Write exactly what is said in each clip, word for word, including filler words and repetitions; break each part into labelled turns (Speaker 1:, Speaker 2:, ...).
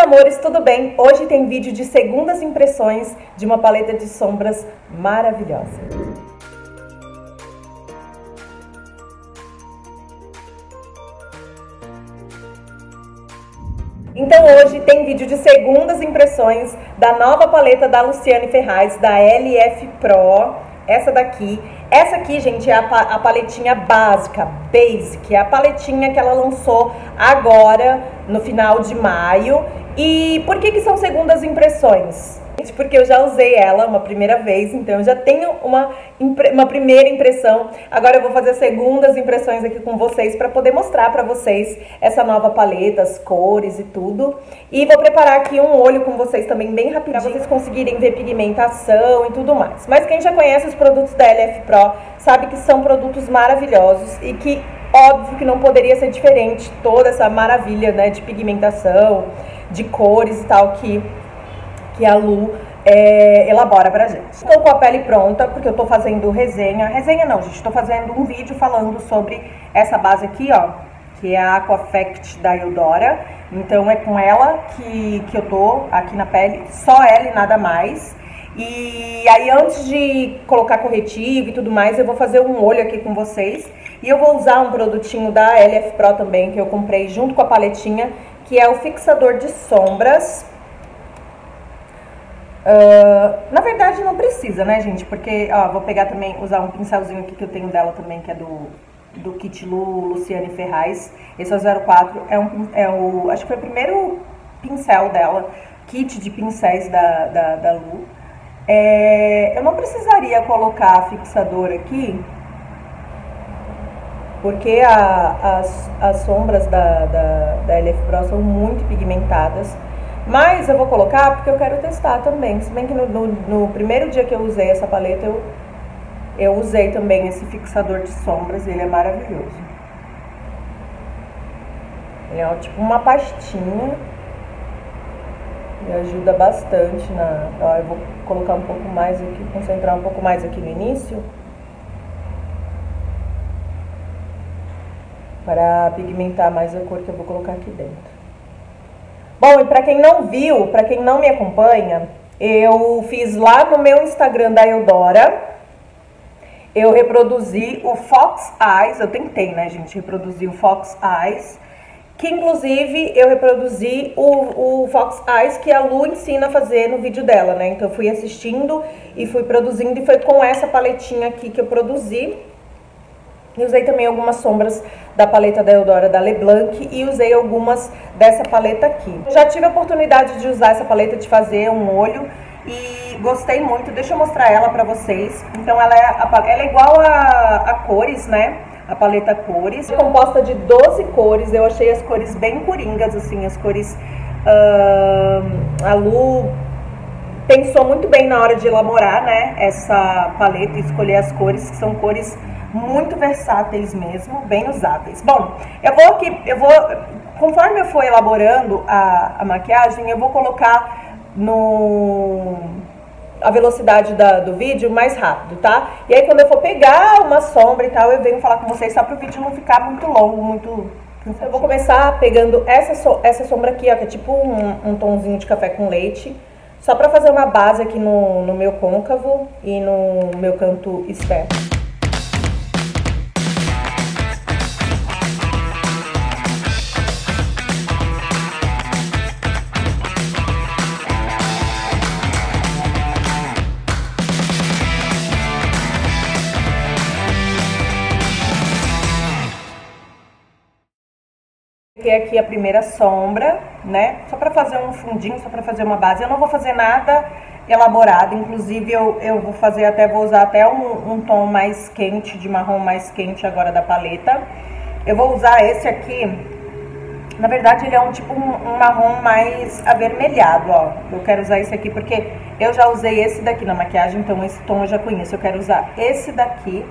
Speaker 1: amores, tudo bem? Hoje tem vídeo de segundas impressões de uma paleta de sombras maravilhosa. Então hoje tem vídeo de segundas impressões da nova paleta da Luciane Ferraz, da L F Pro, essa daqui. Essa aqui, gente, é a, pa a paletinha básica, basic, é a paletinha que ela lançou agora no final de maio. E por que que são segundas impressões? Porque eu já usei ela uma primeira vez, então eu já tenho uma, uma primeira impressão. Agora eu vou fazer segundas impressões aqui com vocês para poder mostrar para vocês essa nova paleta, as cores e tudo. E vou preparar aqui um olho com vocês também bem rapidinho, para vocês conseguirem ver pigmentação e tudo mais. Mas quem já conhece os produtos da L F Pro sabe que são produtos maravilhosos e que óbvio que não poderia ser diferente toda essa maravilha, né, de pigmentação, de cores e tal que... que a Lu é, elabora pra gente. Estou com a pele pronta, porque eu tô fazendo resenha. Resenha não, gente. Tô fazendo um vídeo falando sobre essa base aqui, ó. Que é a Aquafect da Eudora. Então é com ela que, que eu tô aqui na pele. Só ela e nada mais. E aí antes de colocar corretivo e tudo mais, eu vou fazer um olho aqui com vocês. E eu vou usar um produtinho da L F Pro também, que eu comprei junto com a paletinha. Que é o fixador de sombras. Uh, na verdade não precisa, né, gente? Porque, ó, vou pegar também, usar um pincelzinho aqui que eu tenho dela também, que é do, do Kit Lu Luciane Ferraz. Esse é o zero quatro, é, um, é o, acho que foi o primeiro pincel dela, kit de pincéis da, da, da Lu. É, eu não precisaria colocar fixador aqui, porque a, as, as sombras da, da, da L F Pro são muito pigmentadas. Mas eu vou colocar porque eu quero testar também. Se bem que no, no, no primeiro dia que eu usei essa paleta, eu, eu usei também esse fixador de sombras. Ele é maravilhoso. Ele é tipo uma pastinha. E ajuda bastante na... Ó, eu vou colocar um pouco mais aqui, concentrar um pouco mais aqui no início. Para pigmentar mais a cor que eu vou colocar aqui dentro. Bom, e para quem não viu, para quem não me acompanha, eu fiz lá no meu Instagram da Eudora, eu reproduzi o Fox Eyes, eu tentei, né, gente, reproduzir o Fox Eyes, que inclusive eu reproduzi o, o Fox Eyes que a Lu ensina a fazer no vídeo dela, né, então eu fui assistindo e fui produzindo e foi com essa paletinha aqui que eu produzi. E usei também algumas sombras da paleta da Eudora da Leblanc e usei algumas dessa paleta aqui. Eu já tive a oportunidade de usar essa paleta, de fazer um olho e gostei muito. Deixa eu mostrar ela pra vocês. Então ela é, a, ela é igual a, a cores, né? A paleta Cores. É composta de doze cores, eu achei as cores bem coringas, assim, as cores... Uh, a Lu pensou muito bem na hora de elaborar, né? Essa paleta e escolher as cores, que são cores... muito versáteis mesmo, bem usáveis. Bom, eu vou aqui, eu vou, conforme eu for elaborando a, a maquiagem, eu vou colocar no a velocidade da, do vídeo mais rápido, tá? E aí quando eu for pegar uma sombra e tal, eu venho falar com vocês, só para o vídeo não ficar muito longo, muito... Eu vou começar pegando essa, so, essa sombra aqui, ó, que é tipo um, um tomzinho de café com leite, só para fazer uma base aqui no, no meu côncavo e no meu canto externo. Aqui a primeira sombra, né? Só para fazer um fundinho, só para fazer uma base. Eu não vou fazer nada elaborado, inclusive eu, eu vou fazer até, vou usar até um, um tom mais quente, de marrom mais quente agora da paleta. Eu vou usar esse aqui, na verdade ele é um tipo um, um marrom mais avermelhado, ó. Eu quero usar esse aqui porque eu já usei esse daqui na maquiagem, então esse tom eu já conheço. Eu quero usar esse daqui.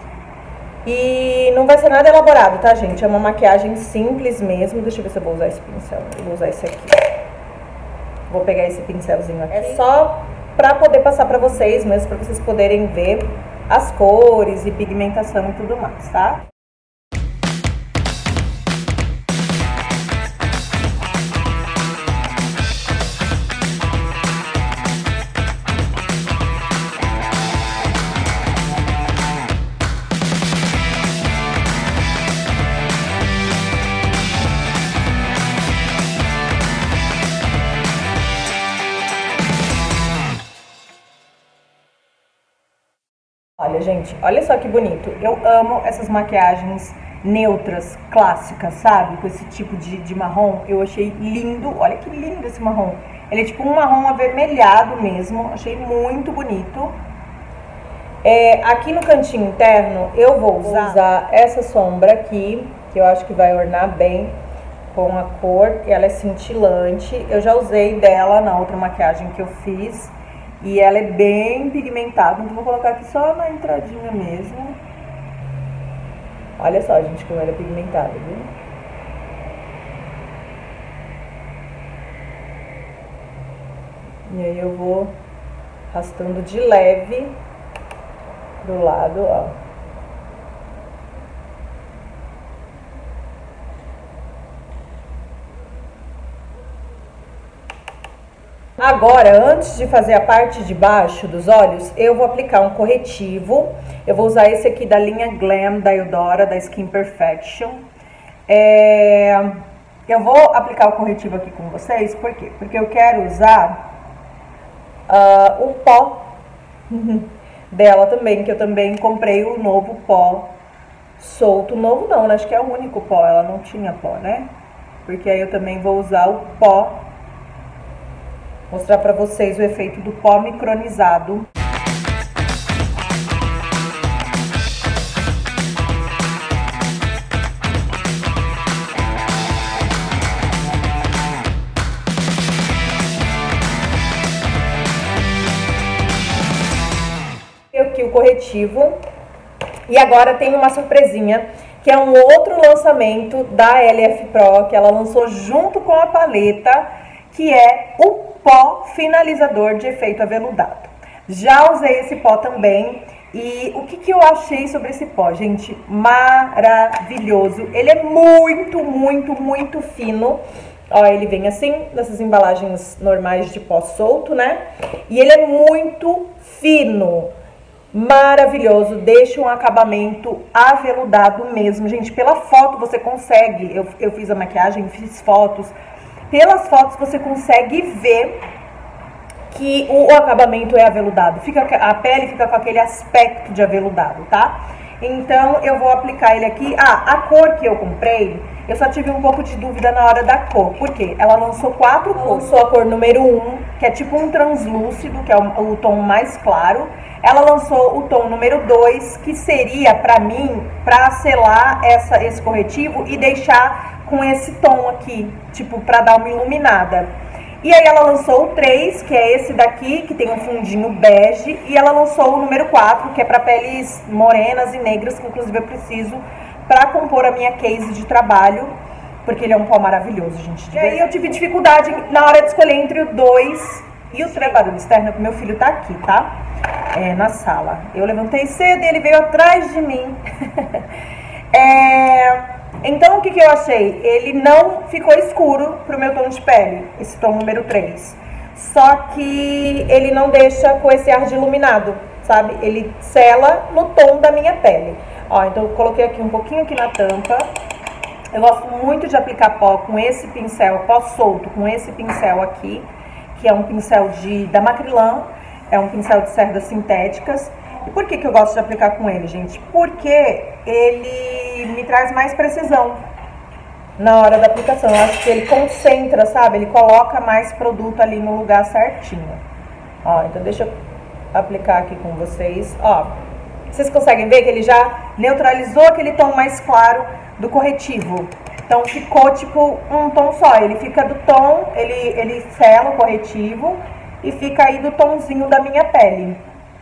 Speaker 1: E não vai ser nada elaborado, tá, gente? É uma maquiagem simples mesmo. Deixa eu ver se eu vou usar esse pincel. Eu vou usar esse aqui. Vou pegar esse pincelzinho aqui. É só pra poder passar pra vocês mesmo, pra vocês poderem ver as cores e pigmentação e tudo mais, tá? Olha, gente, olha só que bonito. Eu amo essas maquiagens neutras, clássicas, sabe? Com esse tipo de, de marrom. Eu achei lindo. Olha que lindo esse marrom. Ele é tipo um marrom avermelhado mesmo. Achei muito bonito. É, aqui no cantinho interno, eu vou usar, vou usar essa sombra aqui, que eu acho que vai ornar bem com a cor. Ela é cintilante. Eu já usei dela na outra maquiagem que eu fiz. E ela é bem pigmentada, então vou colocar aqui só na entradinha mesmo. Olha só, gente, como ela é pigmentada, viu? E aí eu vou arrastando de leve pro lado, ó. Agora, antes de fazer a parte de baixo dos olhos, eu vou aplicar um corretivo. Eu vou usar esse aqui da linha Glam, da Eudora, da Skin Perfection. É... Eu vou aplicar o corretivo aqui com vocês, por quê? Porque eu quero usar uh, o pó dela também, que eu também comprei o novo pó solto. Novo não, acho que é o único pó, ela não tinha pó, né? Porque aí eu também vou usar o pó. Mostrar pra vocês o efeito do pó micronizado. Aqui o corretivo. E agora tem uma surpresinha, que é um outro lançamento da L F Pro, que ela lançou junto com a paleta, que é o pó finalizador de efeito aveludado. Já usei esse pó também. E o que, que eu achei sobre esse pó, gente? Maravilhoso. Ele é muito, muito, muito fino. Ó, ele vem assim, nessas embalagens normais de pó solto, né? E ele é muito fino. Maravilhoso. Deixa um acabamento aveludado mesmo. Gente, pela foto você consegue. Eu, eu fiz a maquiagem, fiz fotos. Pelas fotos você consegue ver que o acabamento é aveludado. Fica, a pele fica com aquele aspecto de aveludado, tá? Então eu vou aplicar ele aqui. Ah, a cor que eu comprei, eu só tive um pouco de dúvida na hora da cor. Por quê? Ela lançou quatro cores. Lançou a cor número um, que é tipo um translúcido, que é o, o tom mais claro. Ela lançou o tom número dois, que seria pra mim, pra selar essa, esse corretivo e deixar com esse tom aqui, tipo, pra dar uma iluminada. E aí ela lançou o três, que é esse daqui, que tem um fundinho bege. E ela lançou o número quatro, que é pra peles morenas e negras, que inclusive eu preciso pra compor a minha case de trabalho. Porque ele é um pó maravilhoso, gente. E aí eu tive dificuldade na hora de escolher entre o dois e o três. Barulho externo, que meu filho tá aqui, tá? É, na sala. Eu levantei cedo e ele veio atrás de mim. é... Então, o que, que eu achei? Ele não ficou escuro pro meu tom de pele, esse tom número três. Só que ele não deixa com esse ar de iluminado, sabe? Ele sela no tom da minha pele. Ó, então eu coloquei aqui um pouquinho aqui na tampa. Eu gosto muito de aplicar pó com esse pincel, pó solto, com esse pincel aqui, que é um pincel de, da Macrylan, é um pincel de cerdas sintéticas. E por que que eu gosto de aplicar com ele, gente? Porque ele me traz mais precisão na hora da aplicação. Eu acho que ele concentra, sabe? Ele coloca mais produto ali no lugar certinho. Ó, então deixa eu aplicar aqui com vocês. Ó, vocês conseguem ver que ele já neutralizou aquele tom mais claro do corretivo. Então ficou tipo um tom só. Ele fica do tom, ele, ele sela o corretivo e fica aí do tomzinho da minha pele.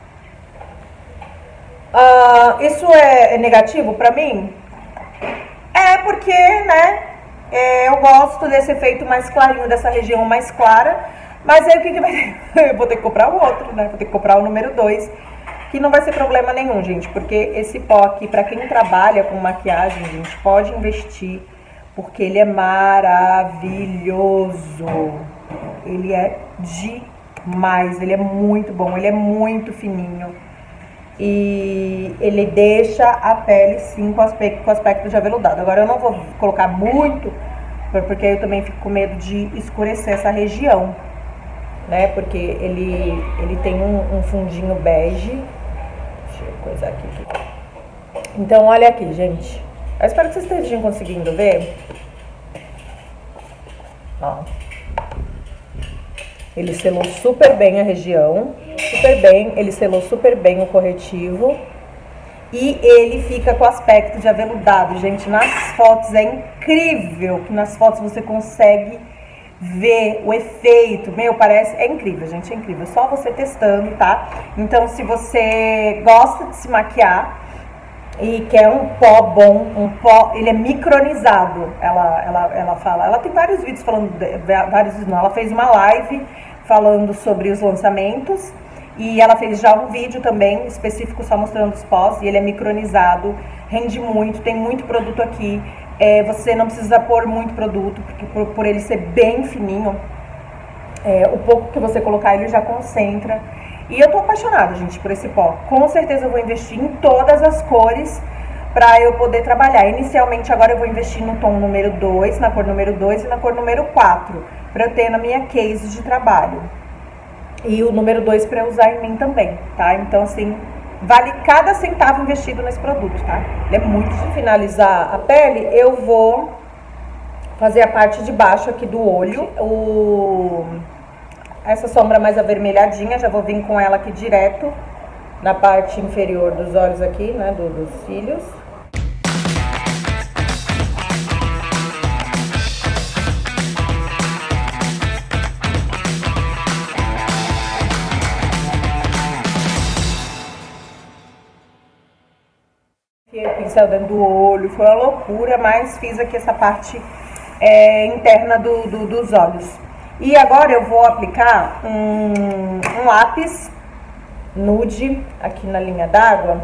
Speaker 1: Uh, isso é, é negativo pra mim? É porque, né, é, eu gosto desse efeito mais clarinho, dessa região mais clara. Mas aí o que que vai ter? Eu vou ter que comprar o outro, né? Vou ter que comprar o número dois, que não vai ser problema nenhum, gente. Porque esse pó aqui, pra quem trabalha com maquiagem, gente, pode investir. Porque ele é maravilhoso. Ele é demais, ele é muito bom, ele é muito fininho. E ele deixa a pele, sim, com aspecto, com aspecto de aveludado. Agora eu não vou colocar muito, porque eu também fico com medo de escurecer essa região, né? Porque ele, ele tem um, um fundinho bege. Deixa eu coisar aqui, aqui. Então, olha aqui, gente. Eu espero que vocês estejam conseguindo ver. Ó. Ele selou super bem a região. Super bem. Ele selou super bem o corretivo. E ele fica com aspecto de aveludado, gente. Nas fotos é incrível que nas fotos você consegue ver o efeito. Meu, parece... É incrível, gente, é incrível. Só você testando, tá? Então, se você gosta de se maquiar e quer um pó bom, um pó... Ele é micronizado, ela, ela, ela fala. Ela tem vários vídeos falando... De, vários vídeos, não. Ela fez uma live falando sobre os lançamentos. E ela fez já um vídeo também específico só mostrando os pós. E ele é micronizado, rende muito, tem muito produto aqui. É, você não precisa pôr muito produto, porque por, por ele ser bem fininho, é, o pouco que você colocar ele já concentra. E eu tô apaixonada, gente, por esse pó. Com certeza eu vou investir em todas as cores pra eu poder trabalhar. Inicialmente agora eu vou investir no tom número dois, na cor número dois e na cor número quatro, pra eu ter na minha case de trabalho. E o número dois para usar em mim também, tá? Então, assim, vale cada centavo investido nesse produto, tá? Ele é muito... De finalizar a pele, eu vou fazer a parte de baixo aqui do olho. O... Essa sombra mais avermelhadinha, já vou vir com ela aqui direto na parte inferior dos olhos aqui, né? Do, dos cílios. O pincel dentro do olho, foi uma loucura, mas fiz aqui essa parte é, interna do, do, dos olhos. E agora eu vou aplicar um, um lápis nude aqui na linha d'água.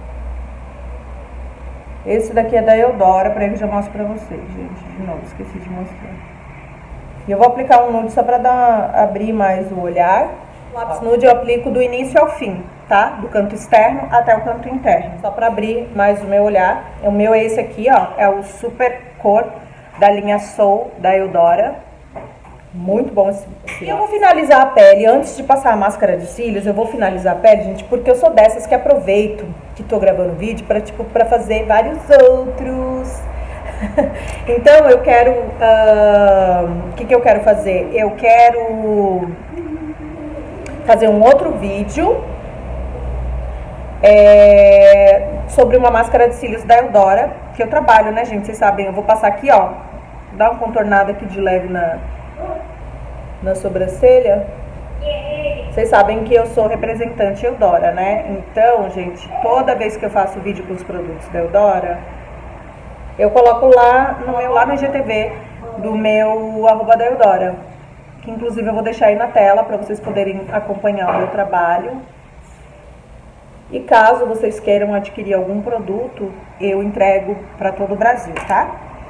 Speaker 1: Esse daqui é da Eudora, para que eu já mostro pra vocês, gente. De novo, esqueci de mostrar. E eu vou aplicar um nude só pra dar, abrir mais o olhar. O lápis nude eu aplico do início ao fim, tá? Do canto externo até o canto interno. Só pra abrir mais o meu olhar. O meu é esse aqui, ó. É o Super Cor da linha Soul da Eudora. Muito bom esse. E eu vou finalizar a pele. Antes de passar a máscara de cílios, eu vou finalizar a pele, gente, porque eu sou dessas que aproveito que tô gravando vídeo pra, tipo, pra fazer vários outros. Então, eu quero... O uh, que que eu quero fazer? Eu quero... fazer um outro vídeo é, sobre uma máscara de cílios da Eudora, que eu trabalho, né, gente? Vocês sabem, eu vou passar aqui, ó, dar um contornado aqui de leve na, na sobrancelha. Vocês sabem que eu sou representante Eudora, né? Então, gente, toda vez que eu faço vídeo com os produtos da Eudora, eu coloco lá no meu, lá no I G T V do meu arroba da Eudora, que inclusive eu vou deixar aí na tela para vocês poderem acompanhar o meu trabalho. E caso vocês queiram adquirir algum produto, eu entrego para todo o Brasil, tá?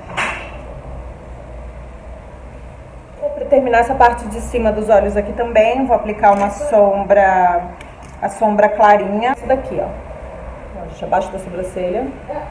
Speaker 1: Para terminar essa parte de cima dos olhos aqui também, vou aplicar uma sombra, a sombra clarinha. Essa daqui, ó. Deixa abaixo da sobrancelha.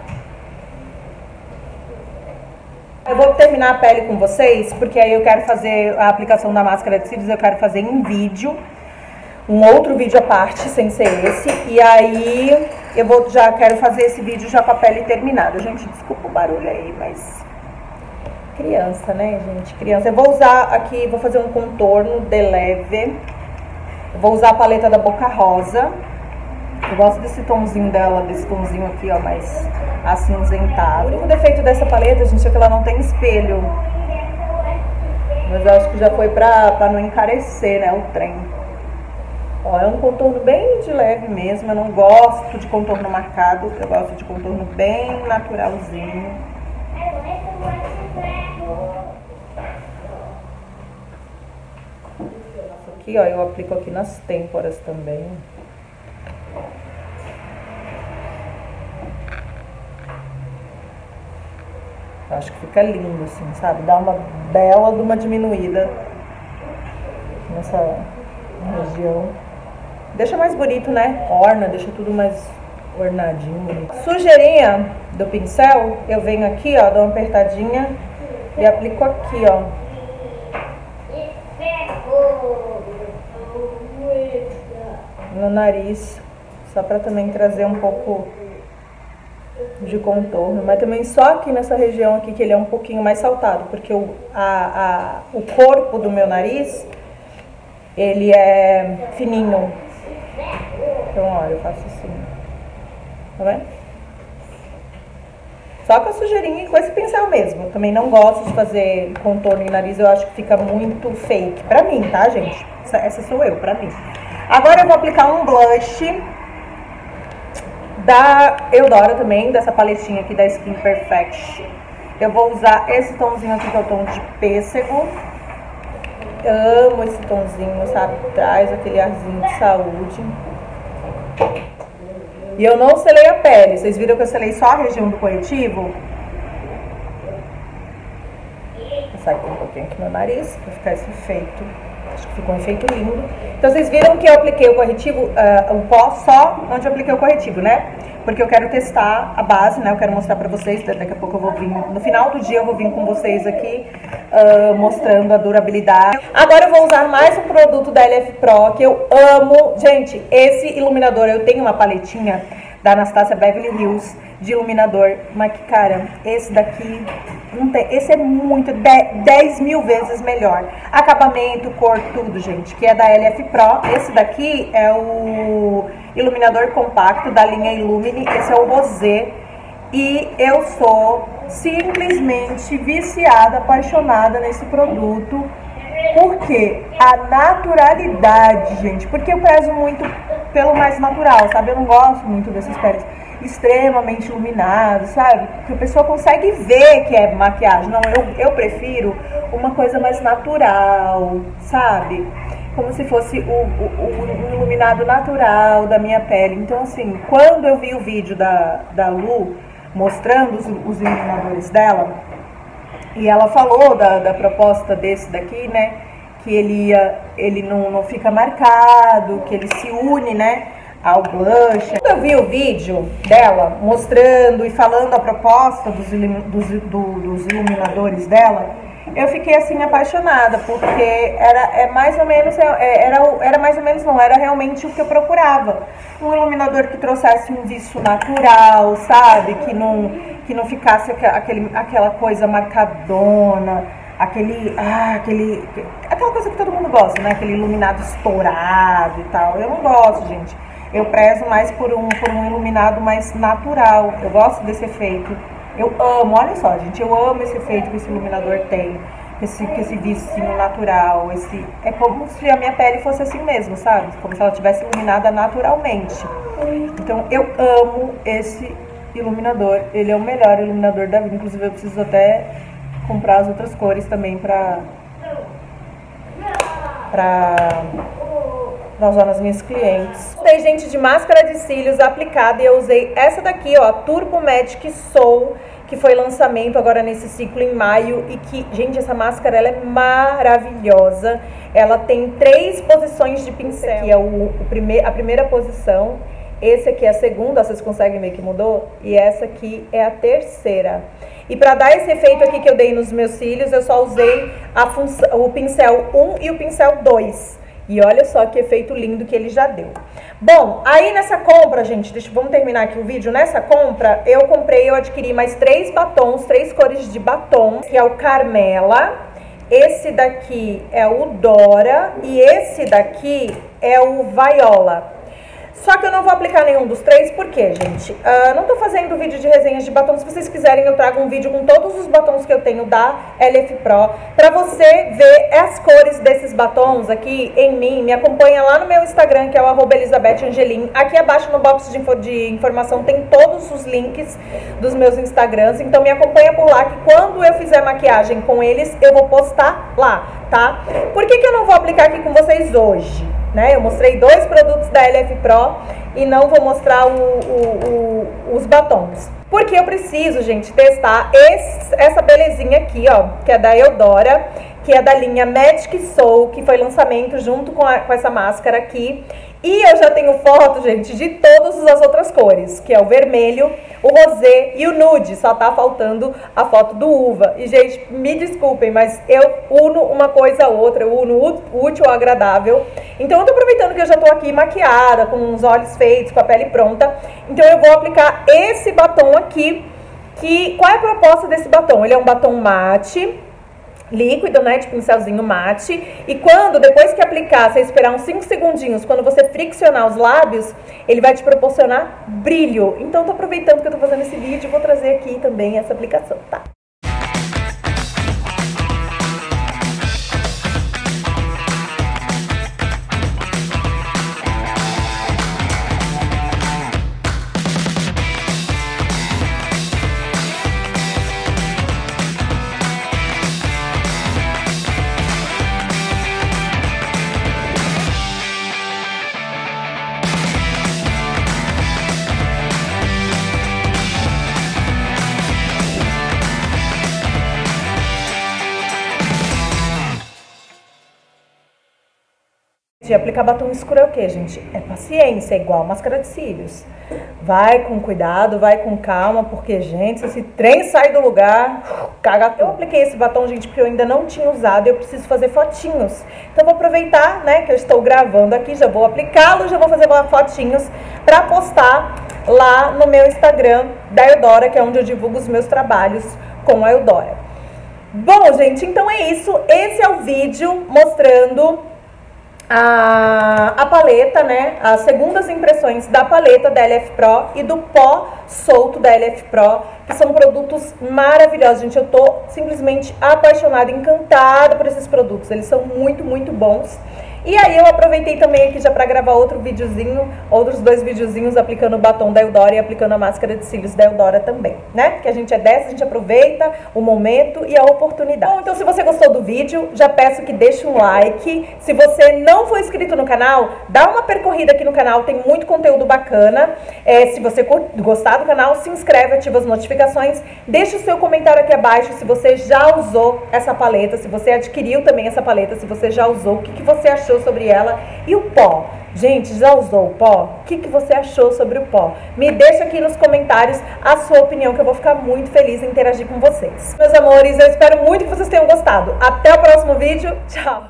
Speaker 1: Eu vou terminar a pele com vocês, porque aí eu quero fazer a aplicação da máscara de cílios, eu quero fazer em vídeo, um outro vídeo à parte, sem ser esse, e aí eu vou, já quero fazer esse vídeo já com a pele terminada. Gente, desculpa o barulho aí, mas criança, né, gente, criança. Eu vou usar aqui, vou fazer um contorno de leve, eu vou usar a paleta da Boca Rosa. Eu gosto desse tomzinho dela, desse tomzinho aqui, ó, mais acinzentado. O único defeito dessa paleta, gente, é que ela não tem espelho. Mas eu acho que já foi pra, pra não encarecer, né, o trem. Ó, é um contorno bem de leve mesmo. Eu não gosto de contorno marcado, eu gosto de contorno bem naturalzinho. Aqui, ó, eu aplico aqui nas têmporas também. Acho que fica lindo, assim, sabe? Dá uma bela de uma diminuída nessa região. Deixa mais bonito, né? Orna, deixa tudo mais ornadinho, bonito. Sujeirinha do pincel, eu venho aqui, ó, dou uma apertadinha e aplico aqui, ó. No nariz, Só pra também trazer um pouco de contorno, mas também só aqui nessa região aqui que ele é um pouquinho mais saltado, porque o, a, a, o corpo do meu nariz, ele é fininho. Então, olha, eu faço assim, tá vendo? Só com a sujeirinha e com esse pincel mesmo. Eu também não gosto de fazer contorno em nariz, eu acho que fica muito fake. Pra mim, tá, gente? Essa, essa sou eu, pra mim. Agora eu vou aplicar um blush da Eudora também, dessa paletinha aqui da Skin Perfect. Eu vou usar esse tomzinho aqui, que é o tom de pêssego. Amo esse tomzinho, sabe? Traz aquele arzinho de saúde. E eu não selei a pele. Vocês viram que eu selei só a região do corretivo? Vou passar aqui um pouquinho aqui no nariz, pra ficar esse efeito. Acho que ficou um efeito lindo. Então, vocês viram que eu apliquei o corretivo, uh, o pó só onde eu apliquei o corretivo, né? Porque eu quero testar a base, né? Eu quero mostrar pra vocês. Daqui a pouco eu vou vir, no final do dia eu vou vir com vocês aqui, uh, mostrando a durabilidade. Agora eu vou usar mais um produto da L F Pro, que eu amo. Gente, esse iluminador, eu tenho uma paletinha da Anastasia Beverly Hills de iluminador, mas que, cara, esse daqui não tem, esse é muito, dez mil vezes melhor. Acabamento, cor, tudo, gente, que é da L F Pro. Esse daqui é o iluminador compacto da linha Illumine, esse é o Rosé. E eu sou simplesmente viciada, apaixonada nesse produto. Porque a naturalidade, gente, porque eu prezo muito pelo mais natural, sabe? Eu não gosto muito desses peles extremamente iluminados, sabe? Que a pessoa consegue ver que é maquiagem. Não, eu, eu prefiro uma coisa mais natural, sabe? Como se fosse o, o, o iluminado natural da minha pele. Então, assim, quando eu vi o vídeo da, da Lu mostrando os, os iluminadores dela, e ela falou da, da proposta desse daqui, né? Que ele, ia, ele não, não fica marcado, que ele se une, né? Ao blush. Quando eu vi o vídeo dela mostrando e falando a proposta dos, dos, do, dos iluminadores dela, eu fiquei assim apaixonada, porque era é mais ou menos, era, era mais ou menos não, era realmente o que eu procurava. Um iluminador que trouxesse um viço natural, sabe? Que não, que não ficasse aquele, aquela coisa marcadona, aquele, ah, aquele, aquela coisa que todo mundo gosta, né? Aquele iluminado estourado e tal. Eu não gosto, gente. Eu prezo mais por um, por um iluminado mais natural. Eu gosto desse efeito. Eu amo, olha só, gente, eu amo esse efeito que esse iluminador tem, esse, esse vicinho natural, esse, é como se a minha pele fosse assim mesmo, sabe? Como se ela tivesse iluminada naturalmente. Então, eu amo esse iluminador, ele é o melhor iluminador da vida, inclusive eu preciso até comprar as outras cores também pra, pra, pra usar nas minhas clientes. Usei, gente, de máscara de cílios aplicada e eu usei essa daqui, ó, Turbo Magic Soul, que foi lançamento agora nesse ciclo em maio e que, gente, essa máscara, ela é maravilhosa. Ela tem três posições de pincel. Esse aqui é o, o prime a primeira posição, esse aqui é a segunda, vocês conseguem ver que mudou? E essa aqui é a terceira. E para dar esse efeito aqui que eu dei nos meus cílios, eu só usei a o pincel um e o pincel dois. E olha só que efeito lindo que ele já deu. Bom, aí nessa compra, gente, deixa, vamos terminar aqui o vídeo. Nessa compra, eu comprei, eu adquiri mais três batons, três cores de batom, que é o Carmela, esse daqui é o Dora e esse daqui é o Viola. Só que eu não vou aplicar nenhum dos três, por quê, gente? Uh, não tô fazendo vídeo de resenhas de batom. Se vocês quiserem, eu trago um vídeo com todos os batons que eu tenho da L F Pro, pra você ver as cores desses batons aqui em mim. Me acompanha lá no meu Instagram, que é o arroba Elizabeth Angelim. Aqui abaixo no box de, info, de informação tem todos os links dos meus Instagrams. Então me acompanha por lá, que quando eu fizer maquiagem com eles, eu vou postar lá, tá? Por que que eu não vou aplicar aqui com vocês hoje? Né? Eu mostrei dois produtos da L F Pro e não vou mostrar o, o, o, os batons. Porque eu preciso, gente, testar esse, essa belezinha aqui, ó, que é da Eudora, que é da linha Magic Soul, que foi lançamento junto com, a, com essa máscara aqui. E eu já tenho foto, gente, de todas as outras cores, que é o vermelho, o rosé e o nude. Só tá faltando a foto do uva. E, gente, me desculpem, mas eu uno uma coisa a outra, eu uno útil ao agradável. Então, eu tô aproveitando que eu já tô aqui maquiada, com os olhos feitos, com a pele pronta. Então, eu vou aplicar esse batom aqui, que... Qual é a proposta desse batom? Ele é um batom mate... líquido, né, de pincelzinho mate, e quando, depois que aplicar, você esperar uns cinco segundinhos, quando você friccionar os lábios, ele vai te proporcionar brilho. Então, tô aproveitando que eu tô fazendo esse vídeo e vou trazer aqui também essa aplicação, tá? Aplicar batom escuro é o que, gente? É paciência, é igual máscara de cílios. Vai com cuidado, vai com calma, porque, gente, se esse trem sai do lugar, caga tudo. Eu apliquei esse batom, gente, porque eu ainda não tinha usado e eu preciso fazer fotinhos. Então, vou aproveitar, né, que eu estou gravando aqui, já vou aplicá-lo, já vou fazer fotinhos pra postar lá no meu Instagram da Eudora, que é onde eu divulgo os meus trabalhos com a Eudora. Bom, gente, então é isso. Esse é o vídeo mostrando A, a paleta, né, as segundas impressões da paleta da L F Pro e do pó solto da L F Pro, que são produtos maravilhosos, gente. Eu tô simplesmente apaixonada, encantada por esses produtos, eles são muito, muito bons. E aí eu aproveitei também aqui já pra gravar outro videozinho, outros dois videozinhos aplicando o batom da Eudora e aplicando a máscara de cílios da Eudora também, né? Porque a gente é dessa, a gente aproveita o momento e a oportunidade. Bom, então se você gostou do vídeo, já peço que deixe um like. Se você não for inscrito no canal, dá uma percorrida aqui no canal, tem muito conteúdo bacana. É, se você gostar do canal, se inscreve, ativa as notificações. Deixe o seu comentário aqui abaixo se você já usou essa paleta, se você adquiriu também essa paleta, se você já usou, o que, que você achou sobre ela. E o pó, gente, já usou o pó? O que, que você achou sobre o pó? Me deixa aqui nos comentários a sua opinião, que eu vou ficar muito feliz em interagir com vocês. Meus amores, eu espero muito que vocês tenham gostado. Até o próximo vídeo, tchau!